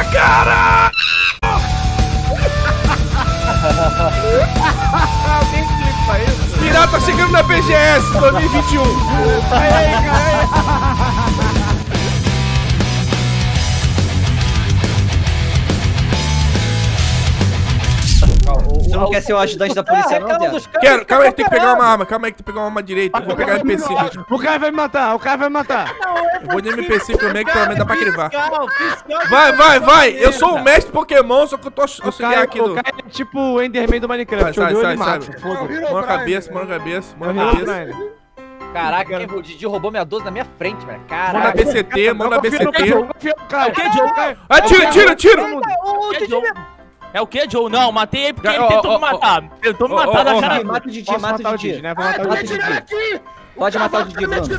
cara! Pirata chegando na BGS 2021. Você não quer ser o ajudante da polícia, não, Zé? Quero, calma aí, tem que pegar uma arma. Calma aí, que tem que pegar uma arma direita. Eu vou pegar NPC. O cara vai me matar, o cara vai me matar. Eu vou de NPC também, que pelo menos dá pra crivar. Vai! Eu sou o mestre Pokémon, só que eu tô auxiliar aqui do. O cara é tipo o Enderman do Minecraft. Sai. Mão Mão na cabeça. Caraca, o Didi roubou minha 12 na minha frente, velho. Caraca. Mão na BCT, mão na BCT. É o que, Joe? Tira! É o que, Joe? Não, matei ele porque ele tentou me matar. Tentou me matar na cara. Mata o Didi, Mata o Didi, né? Vou matar o Didi. Pode matar o Didi, Bruno.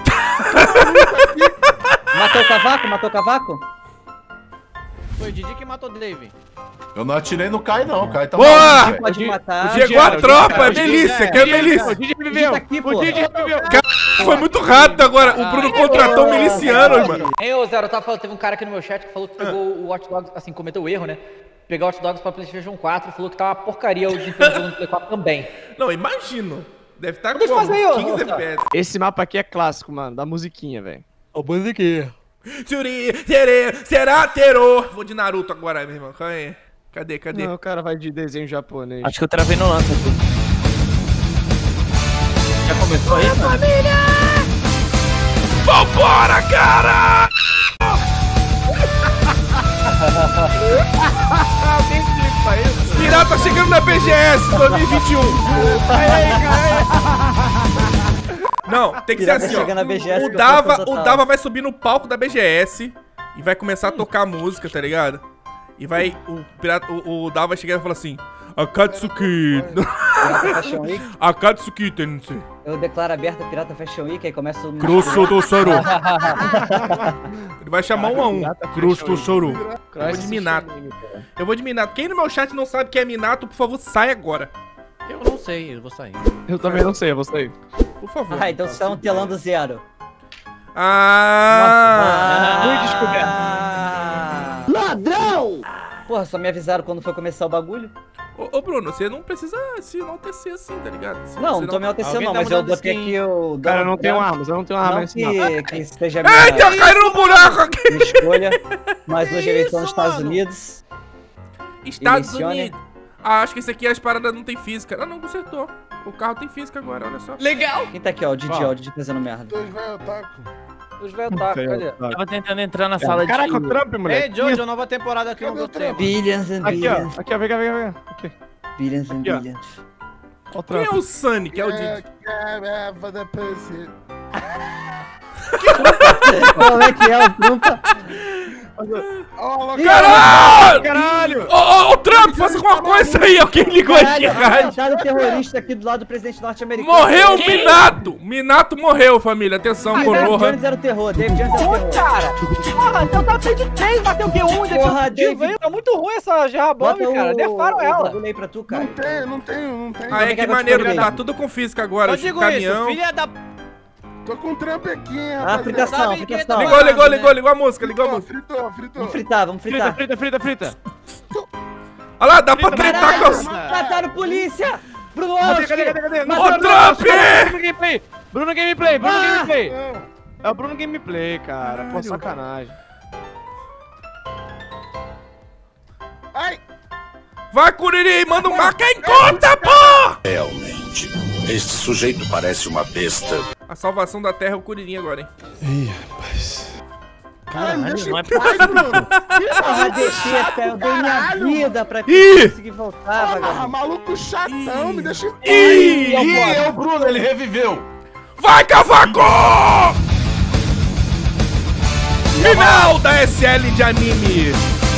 Matou o cavaco? Foi o Didi que matou o Dave. Eu não atirei no Kai, não. O Kai tá Boa! maluco, velho. Pode matar. Chegou a tropa, é Melícia, quer Melícia. O Didi reviveu. O Didi reviveu. Foi muito rápido agora. O Bruno contratou um miliciano, mano. Hein, ô Zero, eu tava falando, teve um cara aqui no meu chat que falou que pegou o Watch Dogs, assim, cometeu o erro, né? Pegar o Watch Dogs pra PlayStation 4 e falou que tá uma porcaria o desempenho do Play 4 também. Não, imagino. Deve estar com Deixa eu fazer aí, ó. 15 FPS. Esse mapa aqui é clássico, mano, da musiquinha, velho. Ô, musiquinha. Será terror. Vou de Naruto agora, meu irmão. Calma aí. Cadê? Não, o cara vai de desenho japonês. Acho que eu travei no lance aqui. Já começou aí, mano? Vambora, cara! Pirata chegando na BGS 2021. Não, tem que ser assim, ó. O Dava vai subir no palco da BGS e vai começar a tocar música, tá ligado? E vai, o Dava vai chegar e falar assim: Akatsuki. Akatsuki Tensei. Eu declaro aberta Pirata Fashion Week, aí começa o... Crosso do Soru. Ele vai chamar 1 a 1. Crosso do Soru. Eu vou de Minato. Quem no meu chat não sabe que é Minato, por favor, sai agora. Eu não sei, eu vou sair. Eu também não sei, eu vou sair. Por favor. Ah, então vocês estão telando 0. Fui descoberto. Ladrão! Porra, só me avisaram quando foi começar o bagulho. Ô Bruno, você não precisa se enaltecer assim, tá ligado? Não tô me enaltecendo não, mas eu botei aqui o... Cara, eu não tenho armas, nesse mapa. Que seja minha... Eita, caiu no buraco aqui! Minha escolha, mas hoje eles estão nos Estados Unidos. Estados Unidos. Ah, acho que esse aqui as paradas não tem física. Ah, não, consertou. O carro tem física agora, olha só. Legal! Quem tá aqui, ó? O Didi fazendo merda. Os velhos tacos, cadê? Tava tentando entrar na sala de... Caraca, o Trump, moleque. Ei, Jojo, nova temporada aqui no Trump. Billions and billions. Aqui, ó, vem cá. Aqui. Billions and Aqui, ó. billions. Ó o Quem é Trump. o Sunny, que é o Didi? Como é que é o Trump? Caralho! Ô, Trump, faça alguma coisa aí! Alguém ligou aqui, rádio. Atentado terrorista aqui do lado do presidente norte-americano. Morreu o Minato! Minato morreu, família. Atenção, David Konoha. Jones era o terror, David Jones era o terror. Cara! Porra, então tá de 3, bateu o Q1 de Porra, ativo aí. Tá muito ruim essa Gerra Bomb, cara. Defaram ela. Bagulho pra tu, cara. Não tenho. Aí, que maneiro, tá tudo com física agora. Eu Os digo caminhão. isso, filha da... Tô com um Trump aqui, hein, Ah, fritação. Sabe Ligou a música, ligou a música. Fritou. Vamos fritar. Frita. Olha lá, dá pra tretar com os... Mataram polícia! Bruno Cadê? Ô, Trump! Bruno Gameplay! É o Bruno Gameplay, cara. Pô, sacanagem. Ai! Vai, Curiri, manda um marca em conta, pô! Realmente, este sujeito parece uma besta. A salvação da Terra é o Curirim agora, hein? Ih, rapaz. Caralho, não é Porra, deixeta, eu dei minha vida pra Ih! conseguir voltar, vagabundo. Maluco chatão, me deixa em paz. Ih! É o Bruno, ele reviveu. Vai, cavaco! Final da SL de anime.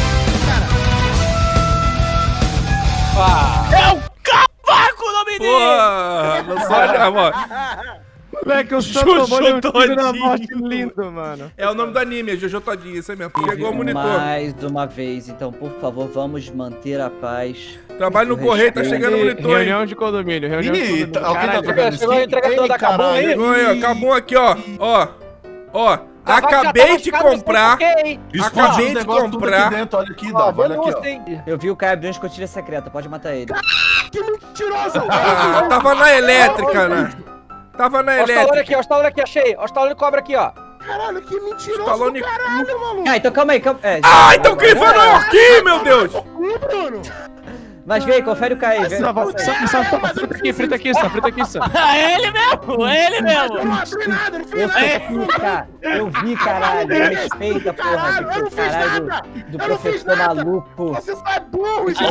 É o cavaco o nome dele! Pô, não sabe, amor. Moleque, eu só Jojo tomando um tiro na Todinho. morte lindo, mano. É o nome do anime, é Jojo Todinho, isso aí mesmo. Chegou o monitor. Mais uma vez, então, por favor, vamos manter a paz. Trabalho no correio, tá chegando o monitor, hein? Reunião de condomínio, Ih, Alguém tá trocando Chegou o entregador da Cabum aí? Chegou aí, ó, Cabum aqui, ó. Ó, Acabei de comprar. Explode Acabei os de negócios tudo comprar. aqui dentro. Olha aqui, Dava. Olha aqui, ó. Eu vi o Caio abrindo escotilha secreta, pode matar ele. Que mentiroso! Ah, tava na elétrica, né? Tava na Ó, os talões elétrica. aqui, ó, os talões aqui, achei. Ó, os talões de cobra aqui, ó. Caralho, que mentiroso, Talone- caralho, maluco. Ah, então calma aí, calma. É, Ah, então quem foi não aqui, meu Deus? Bruno. mas vem, confere o Caio. Vem. Frita aqui, só. É ele mesmo, é ele mesmo. Eu não abri nada, não fiz Eu nada. vi, cara. Eu vi, caralho. Respeita, porra. Caralho, eu não fiz Caralho nada. do Eu não fiz professor nada. maluco. Você só é burro, isso.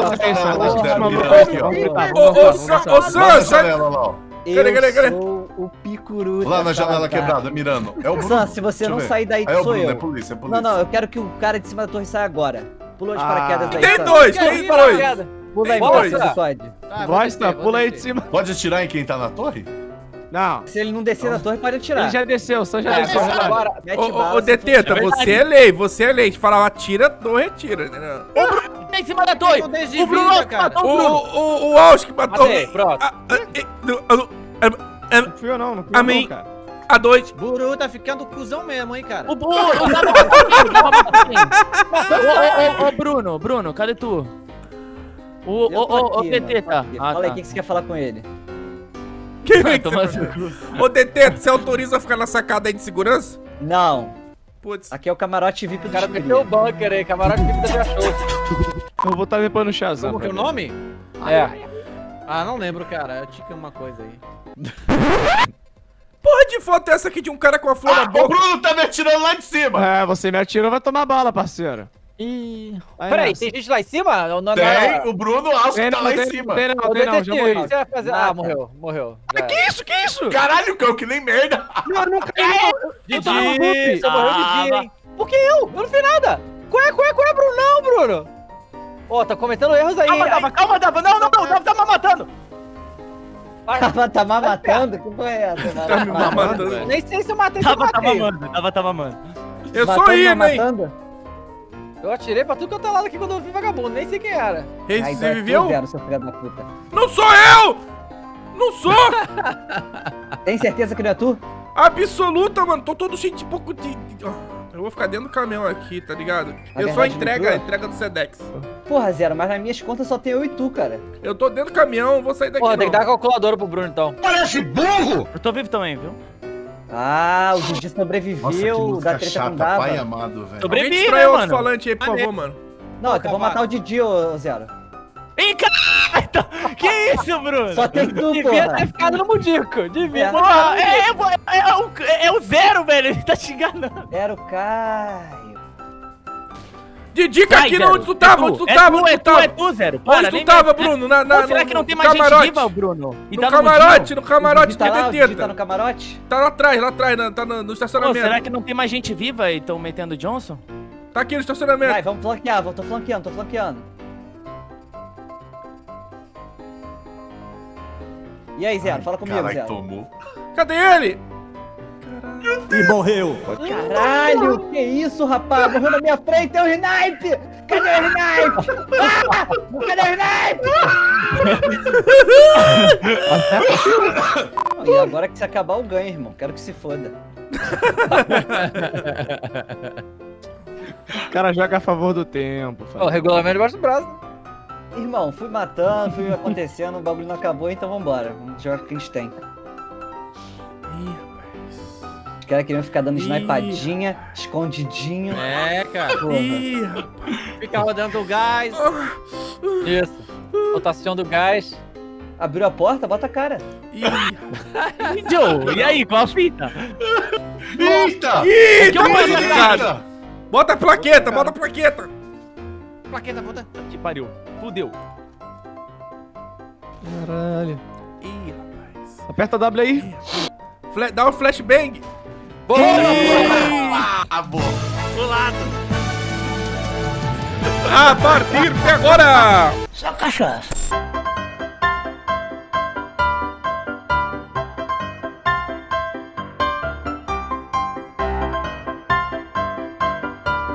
Ô, Sam, sai. Eu Cadê? sou o Picuru. Lá na dessa janela batalha. quebrada, mirando. É o Bruno. Sam, se você Deixa eu não ver. sair daí, Aí é o sou Bruno, eu. é polícia, é polícia. Não, eu quero que o cara de cima da torre saia agora. Pula de paraquedas aí. Tem Sam. dois, tem dois. Pula aí, Bora, você Sam. pode. Bosta, pula aí de cima. Pode atirar em quem tá na torre? Não, Se ele não descer da torre, pode atirar. ele já desceu, só já desceu. Agora, agora. Mete Ô, bala, se Deteta, for- você é lei, você é lei. A gente falava atira, não retira, entendeu? Tá em cima da torre. O Bruno matou o Bruno. O Alsh que matou. Matei, pronto. Não fui eu não fui eu Amém. não, cara. A dois. Buru tá ficando cuzão mesmo, hein, cara. O Bruno, Ô, Bruno, cadê tu? Eu tô Ô, aqui, TT, mano, tô tá? aqui. Ah, Fala aí, tá. o que você quer falar com ele? Quem Vai é que tomar você... seu cu. Ô, Deteta, você autoriza a ficar na sacada aí de segurança? Não. Putz. Aqui é o camarote VIP do O cara Chile. meteu o bunker aí, camarote VIP da show. Eu vou estar limpando o Shazam. Como que é o nome? É. Ah, não lembro, cara. Eu tica uma coisa aí. Porra de foto é essa aqui de um cara com a flor na O boca? Bruno tá me atirando lá de cima. É, você me atirou, vai tomar bala, parceiro. Ih. Vai Peraí, nessa. tem gente lá em cima? Não, Tem, o Bruno Alves Tem tá não, lá em tem cima. não, Ô, tem não, já detetive, o morri. que você vai fazer? Ah, morreu. Já era. Que isso? Caralho, cão, que nem merda. Não, não caiu. Didi, tava no loop. você morreu de dia, hein? Por que eu? Eu não fiz nada. Qual é, Bruno? Não, Bruno. Ó, tá cometendo erros aí. Calma, Dava. Não, Dava tá me matando. Tá matando? Que porra é essa? Tá me matando. Ai, nem sei se eu matei, se eu Dava tá matei. mamando, Dava tá mamando. Eu sou Matando, indo, não hein? matando? Eu atirei pra tudo que eu tô lá aqui quando eu vi vagabundo, nem sei quem era. Ei, Aí, você viveu? Zero, seu filho da puta. Não sou eu! Não sou! Tem certeza que não é tu? Absoluta, mano. Tô todo cheio de pouco de... Eu vou ficar dentro do caminhão aqui, tá ligado? Eu só verdade, entrega do Sedex. Porra, Zero, mas nas minhas contas só tem eu e tu, cara. Eu tô dentro do caminhão, vou sair daqui Porra, tem que não. dar a calculadora pro Bruno, então. Parece burro! Eu tô vivo também, viu? Ah, o Didi Nossa, que sobreviveu música da treta chata, com Dava. pai amado, velho. Sobre- Alguém Sobrevive, distrai né, outro mano? falante aí, por favor, mano. Não, então vou matar o Didi, ô Zero. Ih, caralho! Que isso, Bruno? Só tem tu, Devia porra. ter ficado no Mudico. Devia. É. Porra, é o zero, velho. Ele tá te enganando. Era o Caio. Didica Vai, aqui Zero. onde tu tava, onde tu tava, onde tu É tava. tu, Zero. Onde tu tava, Bruno? Ou será que não tem mais gente camarote. viva, Bruno? E No tá camarote, no O camarote Didi tá lá? de O Didi tá no Deteta. camarote? Tá lá atrás, tá no Pô, estacionamento. será que não tem mais gente viva e tão metendo o Johnson? Tá aqui no estacionamento. Vai, vamos flanquear, tô flanqueando. E aí, Zero, fala comigo, Caralho, Zero. tomou. Cadê ele? Caralho, que isso, rapaz? Morreu na minha frente, é o Snipe! Cadê o Snipe? Ah! Cadê o Snipe? E agora que se acabar, eu ganho, irmão. Quero que se foda. O cara joga a favor do tempo. Ó, o regulamento debaixo do braço. Irmão, fui matando, fui acontecendo, o bagulho não acabou, então vambora. Vamos jogar com o que a gente tem. Os caras queriam ficar dando snipadinha, escondidinho. É, cara. Porra. Ih, rapaz. Fica rodando o gás. Isso. Rotação do gás. Abriu a porta, bota a cara. Ih, Joe, e aí, qual a fita? Eita! Ih, que tá eu faço, prejudicado. Bota a plaqueta, bota a plaqueta. Plaqueta, puta. Que pariu. Fudeu. Caralho. Ih, rapaz. Aperta W aí. Dá um flashbang. Boa! Ah, boa. A partir de agora. Só cachaça.